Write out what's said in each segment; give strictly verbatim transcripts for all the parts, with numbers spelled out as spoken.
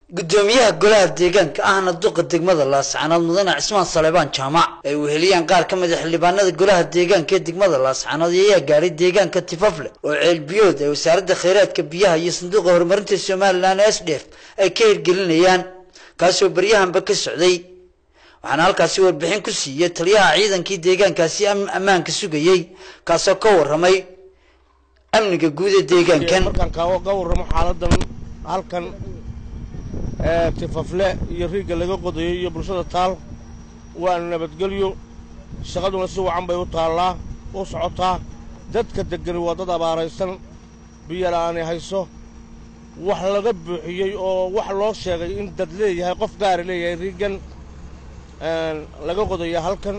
gudoomiyaha golaha deegaanka ahna duqa degmada Laascaanood mudane Cismaan Saleebaan Jaamac ay weheliyaan qaar ka mid ah xildhibaanada golaha deegaanka ee degmada Laascaanood ayaa gaaray deegaanka Tifafle oo ceel biyood ay wasaaradda kheyraadka biyaha iyo sanduuqa horumarinta Soomaaliland S D F ay ka hirgelinayaan kaasoo baryahanba ka socday waxaana halkaasi warbixin ku siiyay taliyaha ciidankii deegaankaasi ammaanka sugayay kaasoo ka waramay amniga guud ee deegaankan markaan ka warramo xaaladan halkan ee Tifafle iyo riiga laga qodayo iyo bulshada taal waa nabadgelyo shaqaduna si wacan bay u taalaa oo socotaa dadka degan wadada abaaraysan biyo la'aan hayso wax laga buuxiyay oo wax loo sheegay in dad leeyahay qof gaar leeyahay riigan een laga qodayo halkan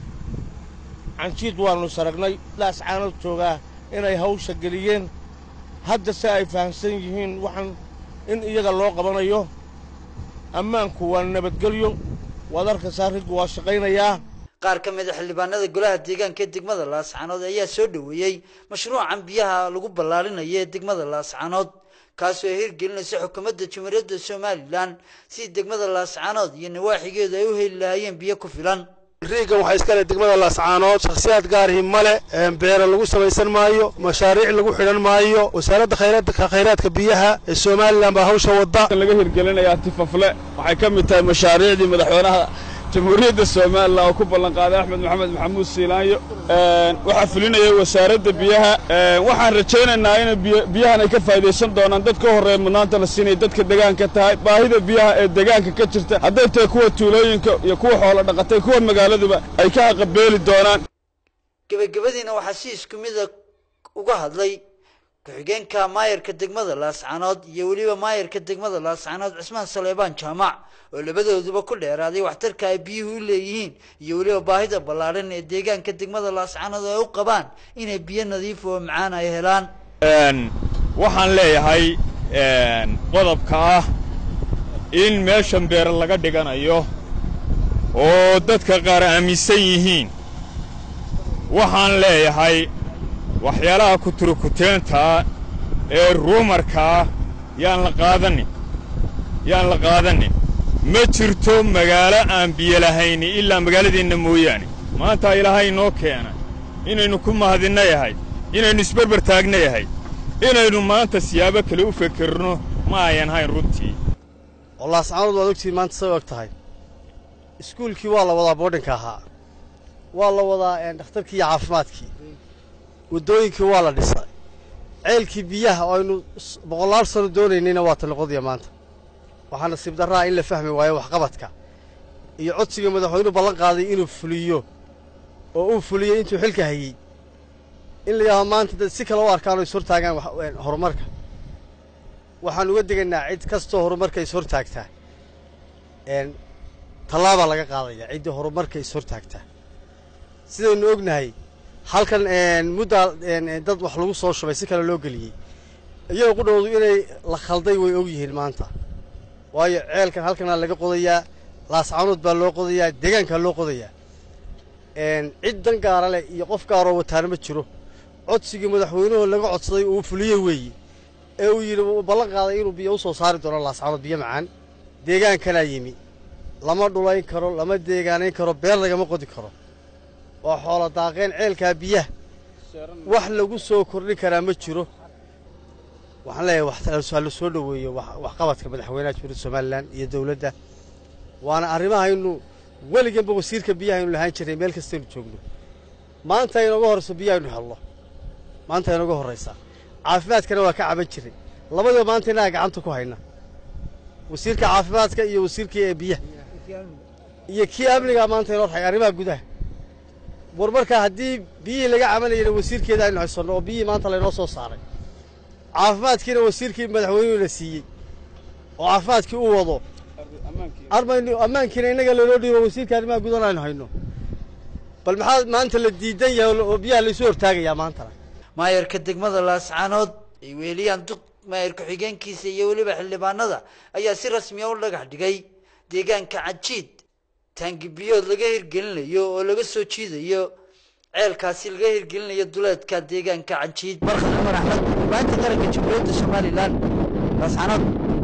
canjiid waanu saragnay Laascaanood jooga inay hawsha galiyeen hadda si ay fahamsan yihiin waxan in iyaga loo qabanayo ammaanku waa nabadgelyo wadarka saarigu waa shaqeynaya qaar ka mid ah xildhibaanada golaha deegaanka degmada Laascaanood ayaa soo dhaweeyay mashruucan biyaha lagu ballaalinayo ee degmada Laascaanood kaasoo hirgelinaysa xukuumadda Jamhuuriyadda Soomaaliland si degmada Laascaanood iyo nawaaxigeedu ay u heli lahaayeen biyo ku filan riigan waxa iska leh degmada Laascaanood shakhsiyaad gaar ah male beero lagu samaysan maayo mashaariic lagu xidhan maayo wasaaradda kheyraadka kheyraadka biyaha ee Soomaaliland baa hawsha wada laga hirgelinayaa Tifafle waxay ka mid tahay mashaariicdii madaxweynaha jamhuuriyadda Soomaaliland oo ku ballan qaaday Axmed Maxamed Maxamuud Siilaanyo ee waxa fulinayay wasaaradda biyaha ee waxaan rajaynaynaa in biyahan ay ka faa'iideysan doonaan dadka horeey mudnaanta la siinay dadka deegaanka tahay baahida biyaha ee deegaanka ka jirta haday tahay kuwa tuulooyinka iyo kuwa xoolo dhaqatay kuwa magaaladuba ay ka aqbeeli doonaan gabagabadiina waxa si isku mid ah uga hadlay ku-xigeenka maayarka degmada Laascaanood iyo waliba maayarka degmada Laascaanood Cismaan Saleebaan Jaamac oo labadooduba ku dheeraaday waxtarka ay biyuhu leeyihiin iyo waliba baahida ballaaran ee deegaanka degmada Laascaanood ay u qabaan inay biyo nadiif oo macaan ay helaan een waxaan leeyahay een qodobka ah in meeshan beer laga dhiganayo oo dadka qaar aaminsan yihiin waxaan leeyahay waxyaalaha ku turkuteenta ee ruumarka yaan la qaadanin yaan la qaadanin ma jirto magaalo aan biyo lahayn ilaa magaaladeena mooyaane maanta ilaahay noo keenay inaynu ku mahadinayahay inaynu isbarbar taagnayahay inaynu maanta siyaabo kale u fikirno ma ayan hayn runtii Laascaanood waa ogtii maanta soo ogtahay iskuulkii waa la wadaa boardinka ahaa waa la wadaa ee dhakhtarkii caafimaadkii wadooyinkii waa la dhisay ceelkii biyaha oo aynu boqolaal sano doonaynayna waa talaqodiya maanta waxaa nasiib darraa in la fahmi waayo waxqabadka iyo codsiga madaxweynuhu ballan qaaday inuu fuliyo oo uu fuliyo intuu xilka hayay in la yahay maanta dad si kale u arkaan oo is hortaagaan horumarka waxaan uga digaynaa cid kastoo horumarka is hortaagtaa een tallaaba laga qaadaya cidda horumarka is hortaagtaa sidaynu ognahay halkan een muddo een dad wax lagu soo shubay si kale loo galiyay iyagoo ku dhawdo inay la khalday way og yihiin maanta waayo ceelkan halkan laga qodayaa Laascaanood baa loo qodayaa deegaanka loo qodayaa een cid dan gaar ah iyo qof gaar oo wataan ma jiro codsiga madaxweynuhu laga codsaday uu fuliyay weeyii ee uu yiri ballan qaaday inuu biyo u soo saari doono Laascaanood biyo macaan deegaankana yimi lama dhulayn karo lama deegaanayn karo beer lagama qodi karo waa xoolo daaqeen ceelka biyaha wax lagu soo kordhin karaa ma jiro waxaan leeyahay wax la soo dhaweeyo wax qabadka madaxweynaha Jamhuuriyadda Soomaaliland iyo dawladda waana arrimaha inuu weligeeba wasiirka biyaha inuu lahaan jiray meel kasta inuu joogno maanta inaga horeyso biyaha inuu helno maanta inaga horeysa caafimaadkana waa ka caban jiray labadaba maanta inaa gacanta ku hayna wasiirka caafimaadka iyo wasiirka biyaha iyo kii amniga maanta inoo tahay arrimaha gudaha warmarka haddii biyo laga camalay wasiirkeeda aynu haysano oo biyo maanta la inoo soo saaray caafimaadkiina wasiirkii madaxweynuhu la siiyay oo caafimaadkii uu wado armaynu ammaankiina inaga loo dhiibo wasiirka arrimaha gudaha aynu hayno bal maxaa maanta la diidan yahay oo biyaha la soo hortaagaya maanta maayarka degmada Laascaanood ay weeliyaan duq maayar ku-xigeenkiisa iyo waliba xildhibaanada ayaa si rasmi ah u dhagax dhigay deegaanka Cajiid tangi biyood laga hirgelinayo oo laga soo jiidayo ceelkaasi laga hirgelinayo duleedka deegaanka Cajiid barxad Umar Axmed baanta qaranka Jamhuuriyadda Soomaaliland Laascaanood.